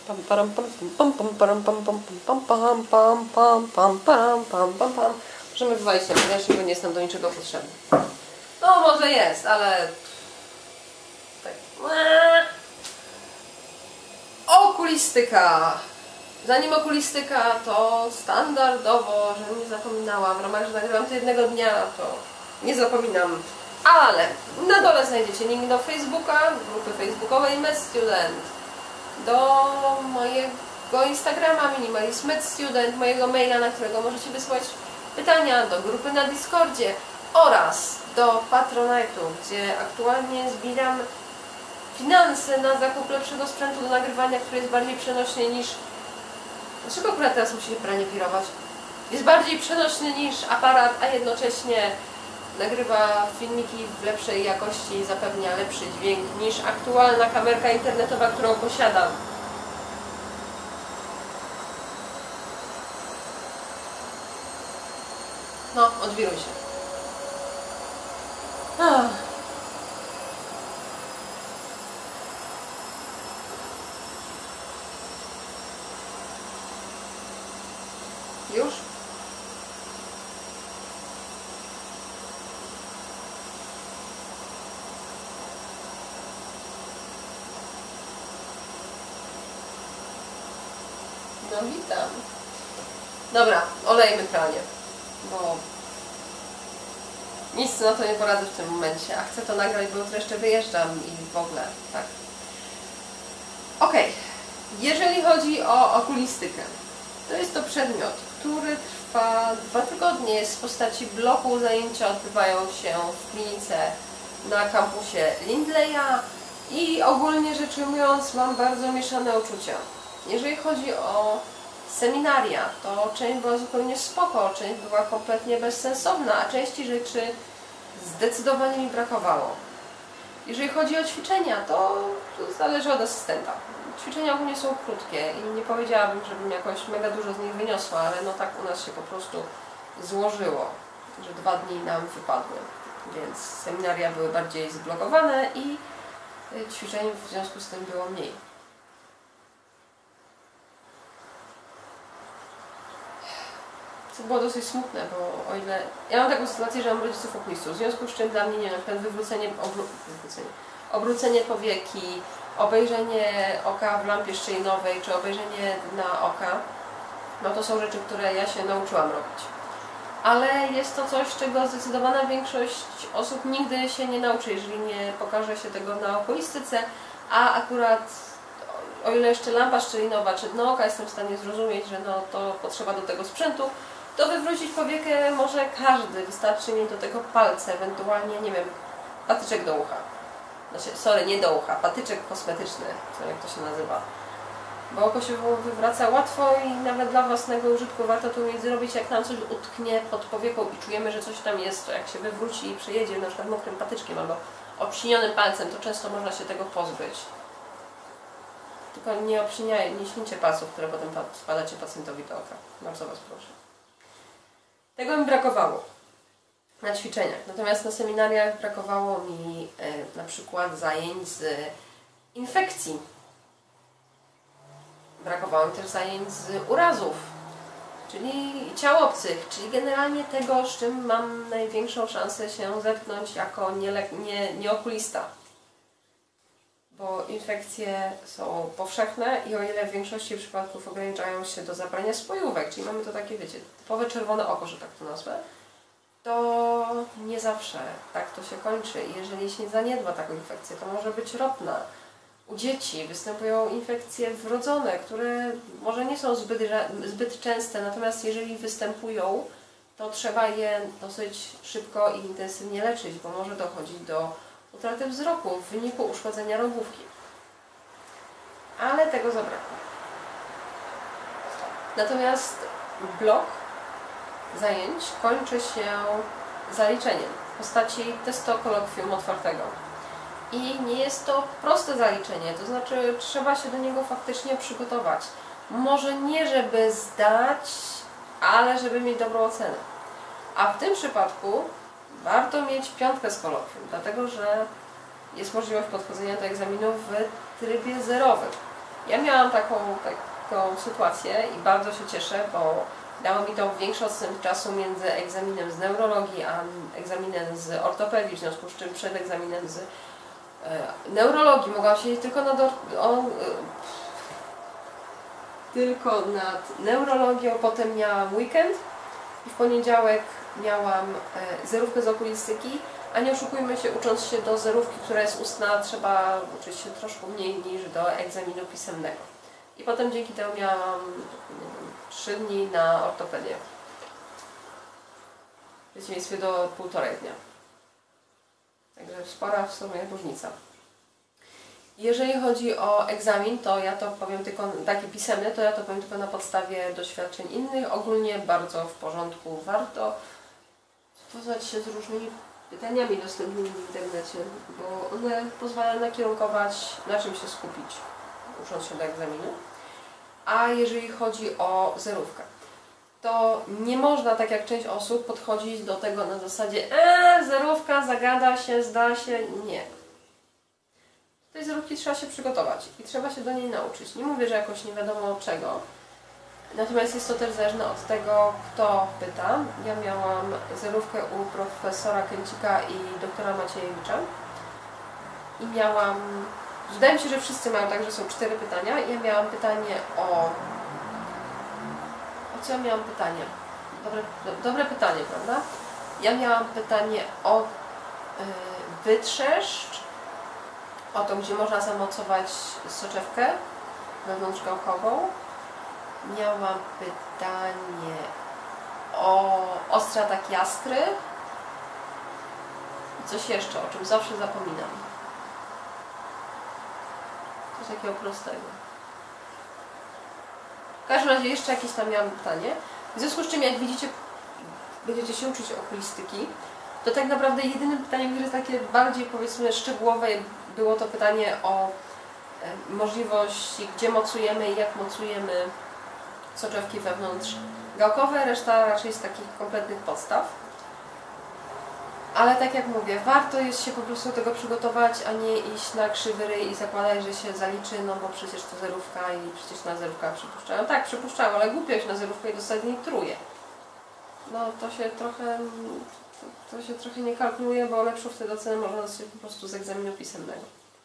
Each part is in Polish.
Pam param pam pam pam param pam pam pam pam pam pam pam param pam pam pam. Możemy wywalić ten dreszcz, bo nie jest nam do niczego potrzebny. No może jest, ale tak. Okulistyka. Zanim okulistyka, to standardowo, żebym nie zapominała, w ramach, że nagrywam to jednego dnia, to nie zapominam. Ale na dole znajdziecie link do Facebooka, grupy facebookowej MedStudent, do mojego Instagrama MinimalistMedStudent, mojego maila, na którego możecie wysłać pytania, do grupy na Discordzie oraz do Patronite'u, gdzie aktualnie zbieram finanse na zakup lepszego sprzętu do nagrywania, który jest bardziej przenośny niż... Dlaczego akurat teraz musi się pranie wirować? Jest bardziej przenośny niż aparat, a jednocześnie nagrywa filmiki w lepszej jakości i zapewnia lepszy dźwięk niż aktualna kamerka internetowa, którą posiadam. No, odwiruj się. Już? No witam. Dobra, olejmy pranie, bo nic na to nie poradzę w tym momencie, a chcę to nagrać, bo jutro jeszcze wyjeżdżam i w ogóle, tak. Okej, jeżeli chodzi o okulistykę, to jest to przedmiot, który trwa 2 tygodnie, jest w postaci bloku, zajęcia odbywają się w klinice na kampusie Lindleya i ogólnie rzecz ujmując mam bardzo mieszane uczucia. Jeżeli chodzi o seminaria, to część była zupełnie spoko, część była kompletnie bezsensowna, a części rzeczy zdecydowanie mi brakowało. Jeżeli chodzi o ćwiczenia, to zależy od asystenta. Ćwiczenia ogólnie są krótkie i nie powiedziałabym, żebym jakoś mega dużo z nich wyniosła, ale no tak u nas się po prostu złożyło, że 2 dni nam wypadły, więc seminaria były bardziej zblokowane i ćwiczeń w związku z tym było mniej. To było dosyć smutne, bo o ile... Ja mam taką sytuację, że mam rodziców okulistów, w związku z czym dla mnie, nie wiem, na przykład obrócenie powieki, obejrzenie oka w lampie szczelinowej, czy obejrzenie dna oka, no to są rzeczy, które ja się nauczyłam robić. Ale jest to coś, czego zdecydowana większość osób nigdy się nie nauczy, jeżeli nie pokaże się tego na okulistyce, a akurat o ile jeszcze lampa szczelinowa czy dno oka jestem w stanie zrozumieć, że no to potrzeba do tego sprzętu, to wywrócić powiekę może każdy, wystarczy mieć do tego palce, ewentualnie, nie wiem, patyczek do ucha. Znaczy, sorry, nie do ucha, patyczek kosmetyczny, jak to się nazywa. Bo oko się wywraca łatwo i nawet dla własnego użytku warto to umieć zrobić, jak nam coś utknie pod powieką i czujemy, że coś tam jest, to jak się wywróci i przejedzie na przykład mokrym patyczkiem albo obślinionym palcem, to często można się tego pozbyć. Tylko nie ślincie palców, które potem spadacie pacjentowi do oka. Bardzo Was proszę. Tego mi brakowało na ćwiczeniach. Natomiast na seminariach brakowało mi na przykład zajęć z infekcji. Brakowało mi też zajęć z urazów, czyli ciał obcych, czyli generalnie tego, z czym mam największą szansę się zetknąć jako nieokulista. Bo infekcje są powszechne i o ile w większości przypadków ograniczają się do zabrania spojówek, czyli mamy to takie, wiecie, typowe czerwone oko, że tak to nazwę, to nie zawsze tak to się kończy. I jeżeli się zaniedba taką infekcję, to może być ropna. U dzieci występują infekcje wrodzone, które może nie są zbyt częste, natomiast jeżeli występują, to trzeba je dosyć szybko i intensywnie leczyć, bo może dochodzić do utraty wzroku w wyniku uszkodzenia rogówki. Ale tego zabrakło. Natomiast blok zajęć kończy się zaliczeniem w postaci testokolokwium otwartego. I nie jest to proste zaliczenie, to znaczy trzeba się do niego faktycznie przygotować. Może nie żeby zdać, ale żeby mieć dobrą ocenę. A w tym przypadku warto mieć 5 z kolokwium, dlatego że jest możliwość podchodzenia do egzaminu w trybie zerowym. Ja miałam taką sytuację i bardzo się cieszę, bo dało mi to większy odstęp czasu między egzaminem z neurologii a egzaminem z ortopedii, w związku z czym przed egzaminem z neurologii mogłam siedzieć tylko nad neurologią, potem miałam weekend i w poniedziałek miałam zerówkę z okulistyki, a nie oszukujmy się, ucząc się do zerówki, która jest ustna, trzeba uczyć się troszkę mniej niż do egzaminu pisemnego. I potem dzięki temu miałam 3 dni na ortopedię. W przeciwieństwie do 1,5 dnia. Także spora w sumie różnica. Jeżeli chodzi o egzamin, to ja to powiem tylko, taki pisemny, to ja to powiem tylko na podstawie doświadczeń innych. Ogólnie bardzo w porządku. Warto poznać się z różnymi pytaniami dostępnymi w internecie, bo one pozwalają nakierunkować, na czym się skupić, ucząc się do egzaminu. A jeżeli chodzi o zerówkę, to nie można, tak jak część osób, podchodzić do tego na zasadzie zerówka, zagada się, zda się. Nie. Do tej zerówki trzeba się przygotować i trzeba się do niej nauczyć. Nie mówię, że jakoś nie wiadomo czego. Natomiast jest to też zależne od tego, kto pyta. Ja miałam zerówkę u profesora Kęcika i doktora Maciejewicza. I wydaje mi się, że wszyscy mają tak, że są 4 pytania. Ja miałam pytanie o co ja miałam pytanie? Dobre pytanie, prawda? Ja miałam pytanie o wytrzeszcz, o to, gdzie można zamocować soczewkę wewnątrzgałkową. Miałam pytanie o ostry atak jaskry i coś jeszcze, o czym zawsze zapominam. Coś takiego prostego. W każdym razie jeszcze jakieś tam miałam pytanie. W związku z czym, jak widzicie, będziecie się uczyć okulistyki, to tak naprawdę jedynym pytaniem, które jest takie bardziej, powiedzmy, szczegółowe, było to pytanie o możliwości, gdzie mocujemy i jak mocujemy soczewki wewnątrzgałkowe. Reszta raczej z takich kompletnych podstaw. Ale tak jak mówię, warto jest się po prostu do tego przygotować, a nie iść na krzywy ryj i zakładać, że się zaliczy, no bo przecież to zerówka i przecież na zerówkach przypuszczają. Tak, przypuszczają, ale głupio iść na zerówkę i dostać z niej truje. No to się trochę nie kalkuluje, bo lepszą wtedy ocenę można dostać po prostu z egzaminu pisemnego.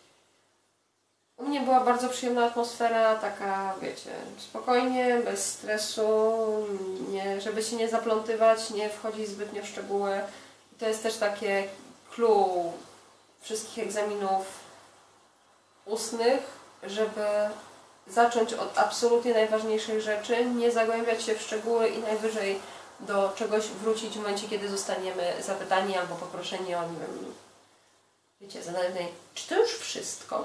U mnie była bardzo przyjemna atmosfera, taka, wiecie, spokojnie, bez stresu, żeby się nie zaplątywać, nie wchodzić zbytnio w szczegóły. To jest też takie clue wszystkich egzaminów ustnych, żeby zacząć od absolutnie najważniejszych rzeczy, nie zagłębiać się w szczegóły i najwyżej do czegoś wrócić w momencie, kiedy zostaniemy zapytani albo poproszeni o, nie wiem, wiecie, zadanie, czy to już wszystko?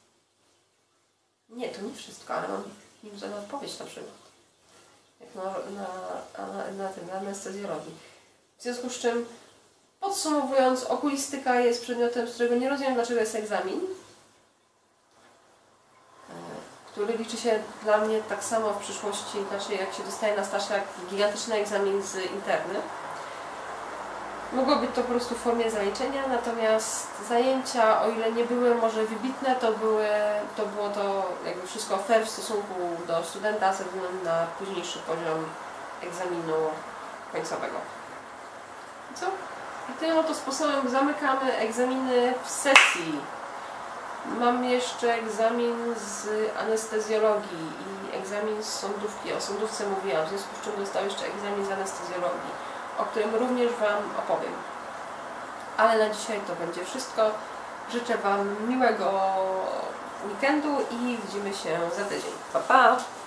Nie, to nie wszystko, ale mam nim odpowiedź na przykład. Jak na anestezjologii. W związku z czym, podsumowując, okulistyka jest przedmiotem, z którego nie rozumiem, dlaczego jest egzamin, który liczy się dla mnie tak samo w przyszłości, znaczy jak się dostaje na staż, jak gigantyczny egzamin z interny. Mogło być to po prostu w formie zaliczenia, natomiast zajęcia, o ile nie były może wybitne, to było to jakby wszystko fair w stosunku do studenta ze względu na późniejszy poziom egzaminu końcowego. Co? I tym oto sposobem zamykamy egzaminy w sesji. Mam jeszcze egzamin z anestezjologii i egzamin z sądówki. O sądówce mówiłam, w związku z czym dostał jeszcze egzamin z anestezjologii, o którym również Wam opowiem. Ale na dzisiaj to będzie wszystko. Życzę Wam miłego weekendu i widzimy się za tydzień. Pa, pa!